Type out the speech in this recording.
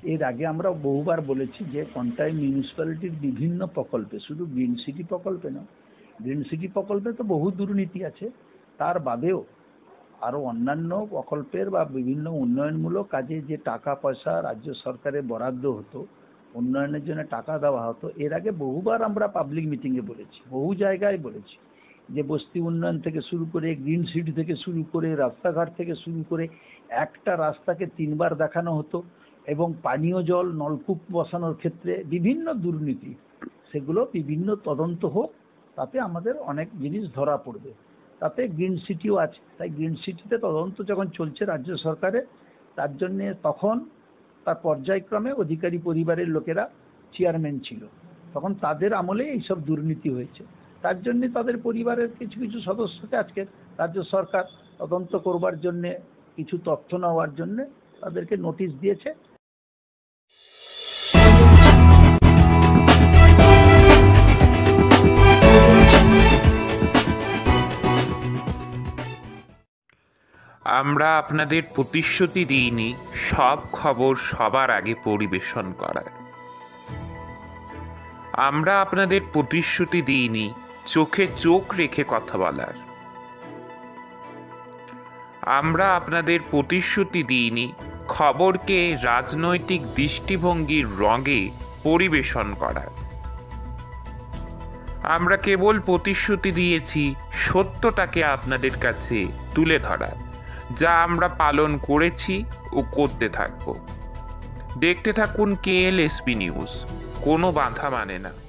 এর আগে আমরা বহুবার বলেছি যে কন্টাই মিউনিসিপ্যালিটির বিভিন্ন প্রকল্পে, শুধু গ্রিন সিটি প্রকল্পে না, গ্রিন সিটি প্রকল্পে তো বহু দুর্নীতি আছে, তার বাদেও আরও অন্যান্য প্রকল্পের বা বিভিন্ন উন্নয়নমূলক কাজে যে টাকা পয়সা রাজ্য সরকারের বরাদ্দ হতো, উন্নয়নের জন্য টাকা দেওয়া হতো, এর আগে বহুবার আমরা পাবলিক মিটিংয়ে বলেছি, বহু জায়গায় বলেছি যে বস্তি উন্নয়ন থেকে শুরু করে, গ্রিন সিটি থেকে শুরু করে, রাস্তাঘাট থেকে শুরু করে একটা রাস্তাকে 3বার দেখানো হতো, এবং পানীয় জল নলকূপ বসানোর ক্ষেত্রে বিভিন্ন দুর্নীতি, সেগুলো বিভিন্ন তদন্ত হোক, তাতে আমাদের অনেক জিনিস ধরা পড়বে। তাতে গ্রিন সিটিও আছে, তাই গ্রিন সিটিতে তদন্ত যখন চলছে রাজ্য সরকারে, তার জন্যে তখন তার পর্যায়ক্রমে অধিকারী পরিবারের লোকেরা চেয়ারম্যান ছিল, তখন তাদের আমলে এইসব দুর্নীতি হয়েছে, তার জন্যে তাদের পরিবারের কিছু কিছু সদস্যকে আজকে রাজ্য সরকার তদন্ত করবার জন্যে, কিছু তথ্য নেওয়ার জন্যে তাদেরকে নোটিশ দিয়েছে। আমরা আপনাদের প্রতিশ্রুতি দিইনি সব খবর সবার আগে পরিবেশন করার। আমরা আপনাদের প্রতিশ্রুতি দিইনি চোখে চোখ রেখে কথা বলার। আমরা আপনাদের প্রতিশ্রুতি দিইনি খবরকে রাজনৈতিক দৃষ্টিভঙ্গির রঙে পরিবেশন করার। আমরা কেবল প্রতিশ্রুতি দিয়েছি সত্যটাকে আপনাদের কাছে তুলে ধরার, যা আমরা পালন করেছি ও করতে থাকব। দেখতে থাকুন KLSP নিউজ, কোনো বাধা মানে না।